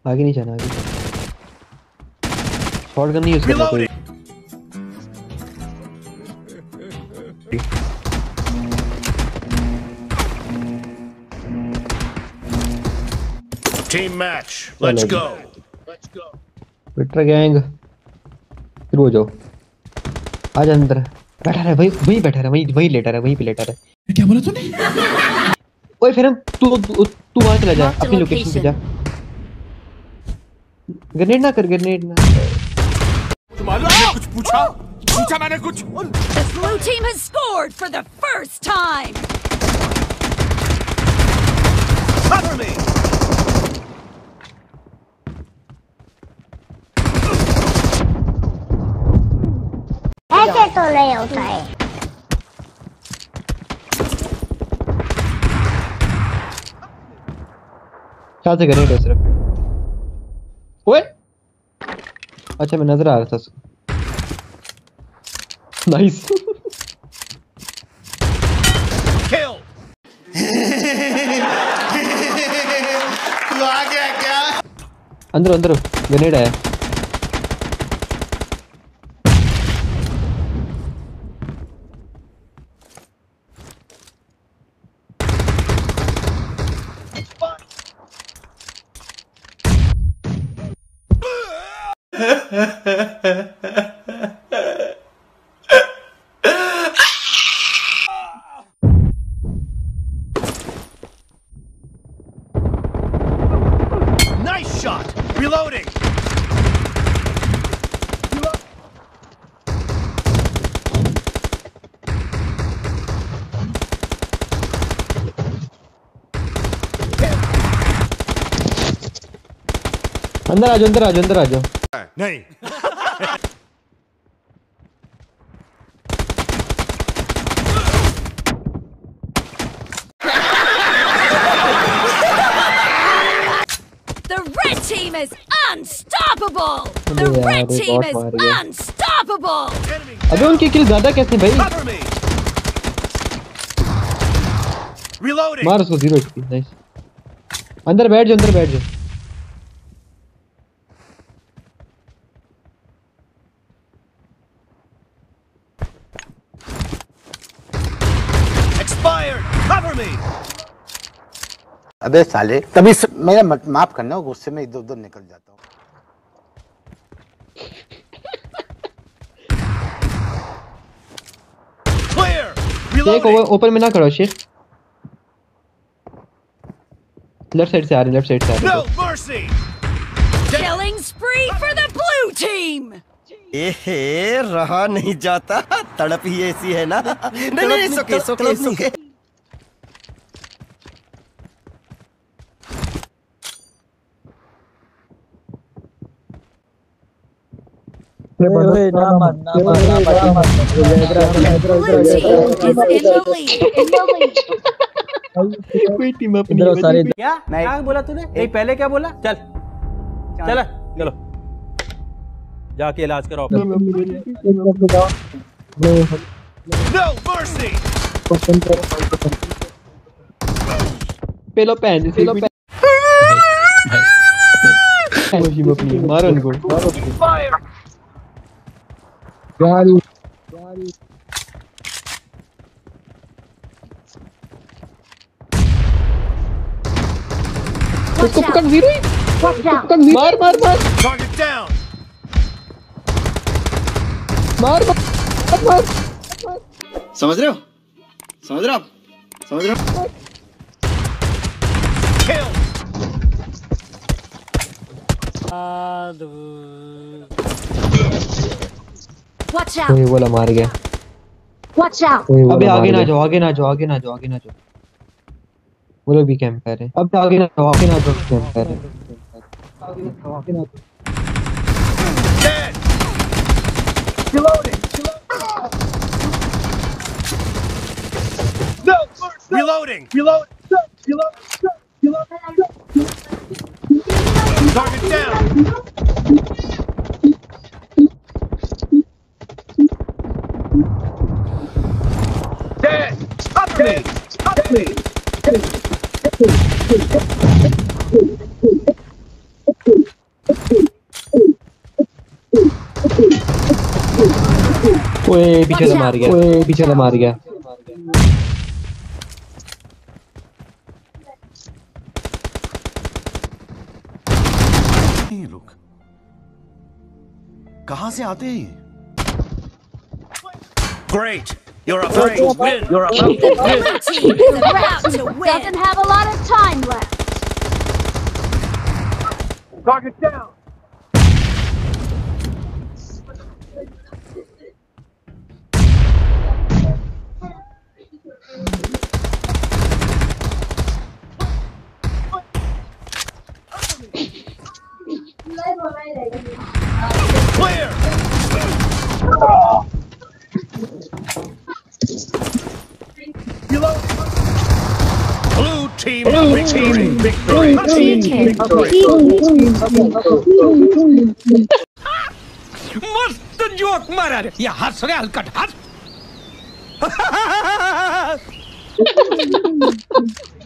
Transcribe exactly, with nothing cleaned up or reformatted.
आगे नहीं जाना, आगे शॉटगन नहीं यूज करना कोई। Team match. Let's go. Let's go. Victor gang शुरू हो जाओ। आज अंदर बैठा रहे, वही वही बैठा रहे, वही वही लेटा रहे, वहीं पे लेटा रहे। क्या बोला तूने? ओए फिर हम तू तू तू वहां चला जा, अपनी लोकेशन पे जा। ग्रेनेड ना कर, ग्रेनेड ना। तुम्हारे कुछ पूछा? पूछा मैंने कुछ? The blue team has scored for the first time. Cover me. ऐसे तो नहीं होता है। क्या से ग्रेनेड है सिर्फ। ओए अच्छा मैं नजर आ रहा था। नाइस। Kill. तू आ गया क्या? अंदर अंदर ग्रेनेड है। Nice shot. Reloading. अंदर आ जाओ, अंदर आ जाओ, अंदर आ जाओ। नहीं। The red team is unstoppable. The red team is unstoppable. अबे उनकी किल ज्यादा कैसे भाई? Cover me. Reloading. मार उसको, जीरो एचपी। नाइस। अंदर बैठ जाओ, अंदर बैठ जाओ। Expired. Cover me. अबे साले तभी मेरा माफ करना, गुस्से में इधर उधर निकल जाता हूँ। Clear. शेख Reloading. ओपन में ना करो शेख। लेफ्ट साइड से आ रहे, लेफ्ट साइड से आ रहे। No mercy. Killing spree for the blue team. एहे रहा नहीं जाता, तड़प ही ऐसी है ना। नहीं नहीं सुके सुके सुके। Blue team is in the lead. कोई टीम अप नहीं है सारे। क्या क्या बोला तूने? नहीं पहले क्या बोला? चल चल चलो जाके इलाज कराओ। No mercy. पेलो पैन, पेलो पैन। कोई टीम अप नहीं है, मारो उनको। गाड़ी गाड़ी उसको पकड़ वीरू, पकड़ वीरू। मार मार मार। Target down. मार मार मार। समझ रहे हो? समझ रहे हो? समझ रहे हो? Kill. Watch out. कोई बोला मार गया। Watch out. अबे आगे ना जाओ, आगे ना जाओ, आगे ना जाओ, आगे ना जाओ। वो लोग भी कैंप कर रहे हैं। अब आगे ना जाओ, आगे ना जाओ, कैंप कर रहे हैं। आगे ना जाओ, आगे ना जाओ। Dead. Reloading. No mercy. Reloading. Reload. Reload. Target down. Dead. Cover me. Cover me. ओए पीछे से मार गया, ओए पीछे से मार गया। ये लोग कहां से आते हैं? Great. You're about to win. You're about to win. Blue team is about to win. Doesn't have a lot of time left. Target down. Clear. Blue team victory. Victory. मस्त जोक मारा रे. या हंस रे हलकट हंस.